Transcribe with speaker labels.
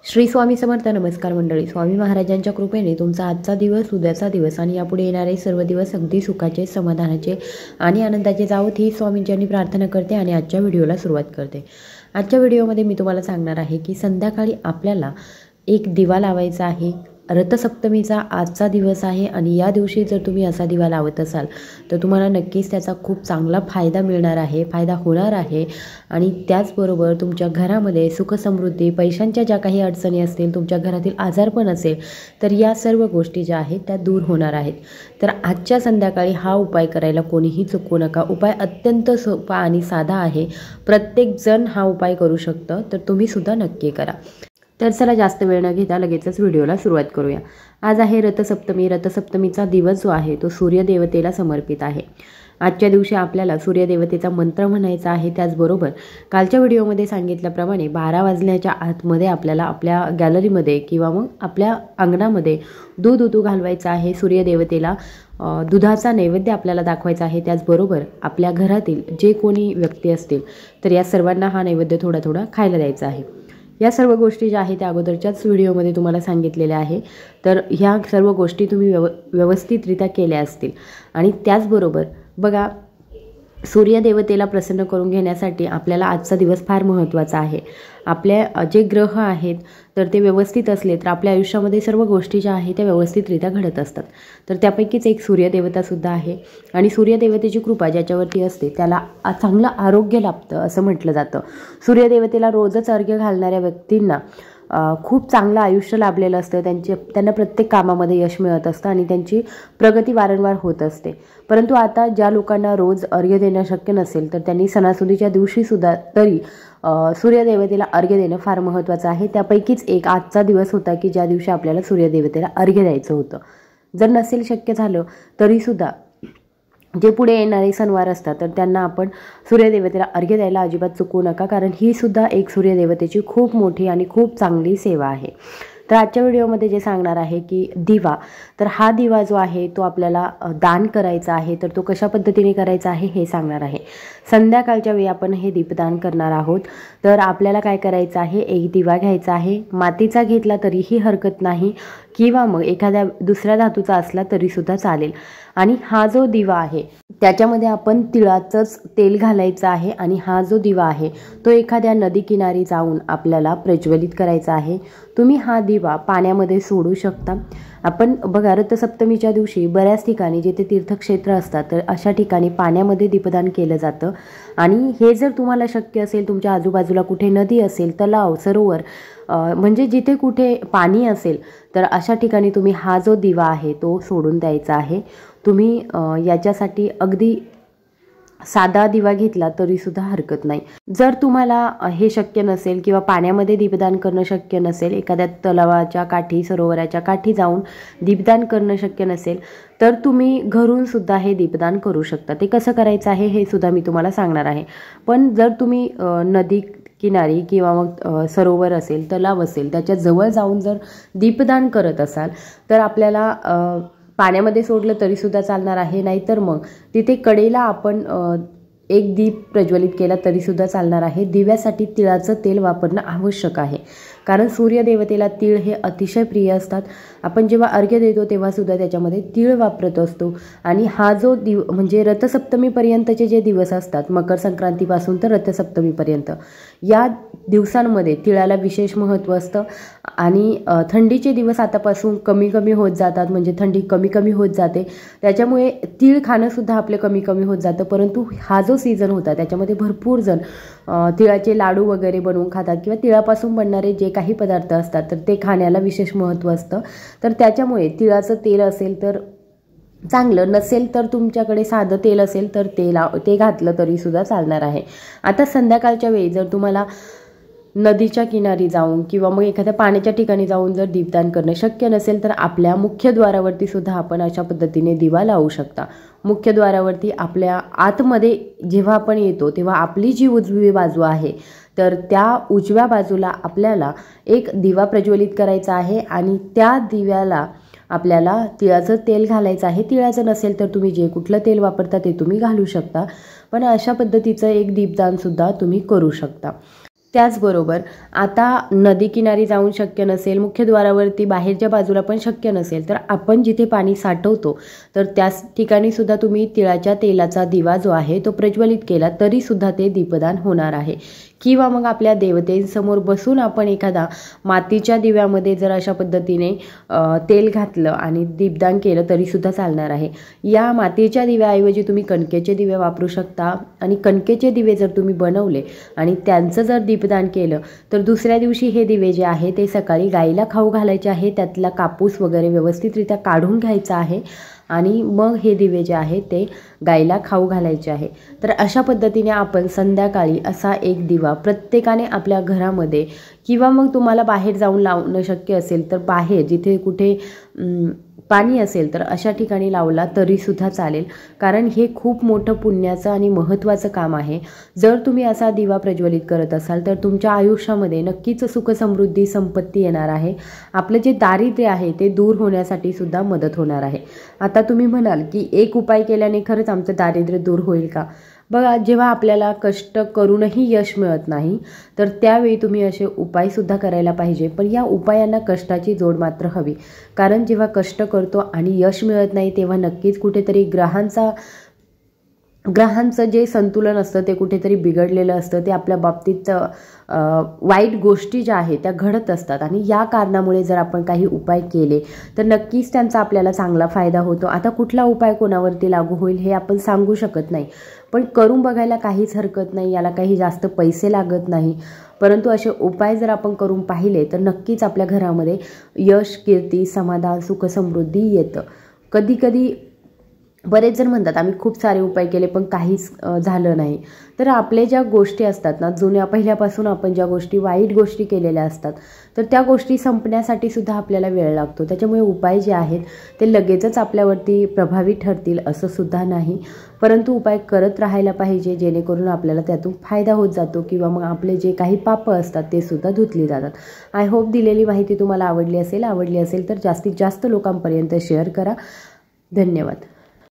Speaker 1: श्री स्वामी समर्थ. नमस्कार मंडळी. स्वामी महाराजांच्या कृपेने तुमचा आजचा दिवस, उद्याचा दिवस आणि यापुढे येणारे सर्व दिवस अगदी सुखाचे, समाधानाचे आणि आनंदाचे जावोत ही स्वामींची प्रार्थना करते आणि आजच्या व्हिडिओला सुरुवात करते. आजच्या व्हिडिओमध्ये मी तुम्हाला सांगणार आहे की संध्याकाळी आपल्याला एक दिवा लावायचा आहे. रथसप्तमीचा आजचा दिवस आहे आणि या दिवशी जर तुम्ही असा दिवा लावत असाल तर तुम्हाला नक्कीच त्याचा खूप चांगला फायदा मिळणार आहे, फायदा होणार आहे. आणि त्याचबरोबर तुमच्या घरामध्ये सुखसमृद्धी, पैशांच्या ज्या काही अडचणी असतील, तुमच्या घरातील आजारपण असेल तर या सर्व गोष्टी ज्या आहेत त्या दूर होणार आहेत. तर आजच्या संध्याकाळी हा उपाय करायला कोणीही चुकू नका. उपाय अत्यंत सोपा आणि साधा आहे. प्रत्येकजण हा उपाय करू शकतं, तर तुम्ही सुद्धा नक्की करा. तर चला जास्त वेळ न घेता लगेचच व्हिडिओला सुरुवात करूया. आज आहे रथसप्तमी. रथसप्तमीचा दिवस जो आहे तो सूर्यदेवतेला समर्पित आहे. आजच्या दिवशी आपल्याला सूर्यदेवतेचा मंत्र म्हणायचा आहे. त्याचबरोबर कालच्या व्हिडिओमध्ये सांगितल्याप्रमाणे 12 वाजण्याच्या आतमध्ये आपल्याला आपल्या गॅलरीमध्ये किंवा मग आपल्या अंगणामध्ये दूध उतू घालवायचं आहे. सूर्यदेवतेला दुधाचा नैवेद्य आपल्याला दाखवायचा आहे. त्याचबरोबर आपल्या घरातील जे कोणी व्यक्ती असतील तर या सर्वांना हा नैवेद्य थोडा थोडा खायला द्यायचा आहे. या सर्व गोष्टी ज्या आहेत त्या अगोदरच्याच व्हिडिओमध्ये तुम्हाला सांगितलेल्या आहे. तर ह्या सर्व गोष्टी तुम्ही व्यवस्थितरित्या केल्या असतील. आणि त्याचबरोबर बघा, सूर्यदेवतेला प्रसन्न करून घेण्यासाठी आपल्याला आजचा दिवस फार महत्त्वाचा आहे. आपल्या जे ग्रह आहेत तर ते व्यवस्थित असले तर आपल्या आयुष्यामध्ये सर्व गोष्टी ज्या आहेत त्या व्यवस्थितरित्या घडत असतात. तर त्यापैकीच एक सूर्यदेवतासुद्धा आहे. आणि सूर्यदेवतेची कृपा ज्याच्यावरती असते त्याला चांगलं आरोग्य लाभतं असं म्हटलं जातं. सूर्यदेवतेला रोजच अर्घ्य घालणाऱ्या व्यक्तींना खूप चांगलं आयुष्य लाभलेलं असतं. त्यांना प्रत्येक कामामध्ये यश मिळत असतं आणि त्यांची प्रगती वारंवार होत असते. परंतु आता ज्या लोकांना रोज अर्घ्य देणं शक्य नसेल तर त्यांनी सणासुदीच्या दिवशीसुद्धा तरी सूर्यदेवतेला अर्घ्य देणं फार महत्त्वाचं आहे. त्यापैकीच एक आजचा दिवस होता की ज्या दिवशी आपल्याला सूर्यदेवतेला अर्घ्य द्यायचं होतं. जर नसेल शक्य झालं तरीसुद्धा जे पुढे येणारे सणवार असतात तर त्यांना आपण सूर्यदेवतेला अर्घ्य द्यायला अजिबात चुकवू नका, कारण ही सुद्धा एक सूर्यदेवतेची खूप मोठी आणि खूप चांगली सेवा आहे. तर आजच्या व्हिडिओमध्ये जे सांगणार आहे की दिवा, तर हा दिवा जो आहे तो आपल्याला दान करायचा आहे. तर तो कशा पद्धतीने करायचा आहे हे सांगणार आहे. संध्याकाळच्या वेळी आपण हे दीपदान करणार आहोत. तर आपल्याला काय करायचं आहे, एक दिवा घ्यायचा आहे. मातीचा घेतला तरीही हरकत नाही किंवा मग एखाद्या दुसऱ्या धातूचा असला तरीसुद्धा चालेल. आणि हा जो दिवा आहे त्याच्यामध्ये आपण तिळाचंच तेल घालायचं आहे. आणि हा जो दिवा आहे तो एखाद्या नदी किनारी जाऊन आपल्याला प्रज्वलित करायचा आहे. तुम्ही हा दिवा पाण्यामध्ये सोडू शकता. आपण बघा, रथसप्तमीच्या दिवशी बऱ्याच ठिकाणी जिथे तीर्थक्षेत्र असतात तर अशा ठिकाणी पाण्यामध्ये दीपदान केलं जातं. आणि हे जर तुम्हाला शक्य असेल, तुमच्या आजूबाजूला कुठे नदी असेल, तलाव, सरोवर, म्हणजे जिथे कुठे पाणी असेल तर अशा ठिकाणी तुम्ही हा जो दिवा आहे तो सोडून द्यायचा आहे. तुम्ही याच्यासाठी अगदी साधा दिवा घेतला तरीसुद्धा हरकत नाही. जर तुम्हाला हे शक्य नसेल किंवा पाण्यामध्ये दीपदान करणं शक्य नसेल, एखाद्या तलावाच्या काठी, सरोवराच्या काठी जाऊन दीपदान करणं शक्य नसेल तर तुम्ही घरून सुद्धा हे दीपदान करू शकता. ते कसं करायचं आहे हे सुद्धा मी तुम्हाला सांगणार आहे. पण जर तुम्ही नदी किनारी किंवा मग सरोवर असेल, तलाव असेल त्याच्या जवळ जाऊन जर दीपदान करत असाल तर आपल्याला पाण्यामध्ये सोडलं तरीसुद्धा चालणार आहे. नाहीतर मग तिथे कडेला आपण एक दीप प्रज्वलित केला तरीसुद्धा चालणार आहे. दिव्यासाठी तिळाचं तेल वापरणं आवश्यक आहे, कारण सूर्यदेवतेला तीळ हे अतिशय प्रिय असतात. आपण जेव्हा अर्घ्य देतो तेव्हासुद्धा त्याच्यामध्ये तीळ वापरत असतो. आणि हा जो म्हणजे रथसप्तमीपर्यंतचे जे दिवस असतात, मकर संक्रांतीपासून तर रथसप्तमीपर्यंत, या दिवसांमध्ये तिळाला विशेष महत्त्व असतं. आणि थंडीचे दिवस आतापासून कमी कमी होत जातात, म्हणजे थंडी कमी कमी होत जाते. त्याच्यामुळे तीळ खाणंसुद्धा आपलं कमी कमी होत जातं. परंतु हा जो सीझन होता त्याच्यामध्ये भरपूर जण तिळाचे लाडू वगैरे बनवून खातात किंवा तिळापासून बनणारे जे काही पदार्थ असतात तर ते खाण्याला विशेष महत्त्व असतं. तर त्याच्यामुळे तिळाचं तेल असेल तर चांगलं, नसेल तर तुमच्याकडे साधं तेल असेल तर ते घातलं तरीसुद्धा चालणार आहे. आता संध्याकाळच्या वेळी जर तुम्हाला नदीच्या किनारी जाऊन किंवा मग एखाद्या पाण्याच्या ठिकाणी जाऊन जर दीपदान करणं शक्य नसेल तर आपल्या मुख्यद्वारावरती सुद्धा आपण अशा पद्धतीने दिवा लावू शकता. मुख्यद्वारावरती आपल्या आतमध्ये जेव्हा आपण येतो तेव्हा आपली जी उजवी बाजू आहे तर त्या उजव्या बाजूला आपल्याला एक दिवा प्रज्वलित करायचा आहे. आणि त्या दिव्याला आपल्याला तिळाचं तेल घालायचं आहे. तिळाचं नसेल तर तुम्ही जे कुठलं तेल वापरता ते तुम्ही घालू शकता. पण अशा पद्धतीचं एक दीपदानसुद्धा तुम्ही करू शकता. त्याचबरोबर आता नदी किनारी जाऊन शक्य नसेल, मुख्यद्वारावरती बाहेरच्या बाजूला पण शक्य नसेल, तर आपण जिथे पाणी साठवतो तर त्याच ठिकाणी सुद्धा तुम्ही तिळाच्या तेलाचा दिवा जो आहे तो प्रज्वलित केला तरी सुद्धा ते दीपदान होणार आहे। किंवा मग आपल्या देवतेंसमोर बसून आपण एखादा मातीच्या दिव्यामध्ये जर अशा पद्धतीने तेल घातलं आणि दीपदान केलं तरी सुद्धा चालणार आहे। या मातीच्या दिव्याऐवजी तुम्ही कणकेचे दिवे वापरू शकता आणि कणकेचे दिवे जर तुम्ही बनवले आणि त्यांचं जर दीपदान केलं तर दुसऱ्या दिवशी हे दिवे जे आहे ते सकाळी गाईला खाऊ घालायचे आहे, त्यातला कापूस वगैरे व्यवस्थितरित्या काढून घ्यायचा आहे आणि मग हे दिवे जे आहे ते गाईला खाऊ घालायचे आहे। तर अशा पद्धतीने आपण संध्याकाळी असा एक दिवा प्रत्येकाने आपल्या घरामध्ये किंवा मग तुम्हाला बाहेर जाऊन लावणं शक्य असेल तर बाहेर जिथे कुठे पाणी असेल तर अशा ठिकाणी लावला तरीसुद्धा चालेल, कारण हे खूप मोठं पुण्याचं आणि महत्त्वाचं काम आहे। जर तुम्ही असा दिवा प्रज्वलित करत असाल तर तुमच्या आयुष्यामध्ये नक्कीच सुख समृद्धी संपत्ती येणार आहे। आपलं जे दारिद्र्य आहे ते दूर होण्यासाठी सुद्धा मदत होणार आहे। आता तुम्ही म्हणाल की एक उपाय केल्याने खरंच आमचं दारिद्र्य दूर होईल का? बघा, जेव्हा आपल्याला कष्ट करूनही यश मिळत नाही तर त्यावेळी तुम्ही असे उपायसुद्धा करायला पाहिजे, पण या उपायांना कष्टाची जोड मात्र हवी। कारण जेव्हा कष्ट करतो आणि यश मिळत नाही तेव्हा नक्कीच कुठेतरी ग्रहांचं जे संतुलन असतं ते कुठेतरी बिघडलेलं असतं, ते आपल्या बाबतीत वाईट गोष्टी ज्या आहेत त्या घडत असतात आणि या कारणामुळे जर आपण काही उपाय केले तर नक्कीच त्यांचा आपल्याला चांगला फायदा होतो। आता कुठला उपाय कोणावरती लागू होईल हे आपण सांगू शकत नाही, पण करून बघायला काहीच हरकत नाही, याला काही जास्त पैसे लागत नाही। परंतु असे उपाय जर आपण करून पाहिले तर नक्कीच आपल्या घरामध्ये यश, कीर्ती, समाधान, सुख समृद्धी येतं। कधी कधी बरेच जण म्हणतात आम्ही खूप सारे उपाय केले पण काहीच झालं नाही। तर आपले ज्या गोष्टी असतात ना, जुन्या पहिल्यापासून आपण ज्या गोष्टी वाईट गोष्टी केलेल्या असतात तर त्या गोष्टी संपण्यासाठी सुद्धा आपल्याला वेळ लागतो। त्याच्यामुळे उपाय जे आहेत ते लगेचच आपल्यावरती प्रभावी ठरतील असं सुद्धा नाही, परंतु उपाय करत राहायला पाहिजे जेणेकरून आपल्याला त्यातून फायदा होत जातो किंवा मग आपले जे काही पापं असतात ते सुद्धा धुतली जातात। आय होप दिलेली माहिती तुम्हाला आवडली असेल तर जास्तीत जास्त लोकांपर्यंत शेअर करा। धन्यवाद।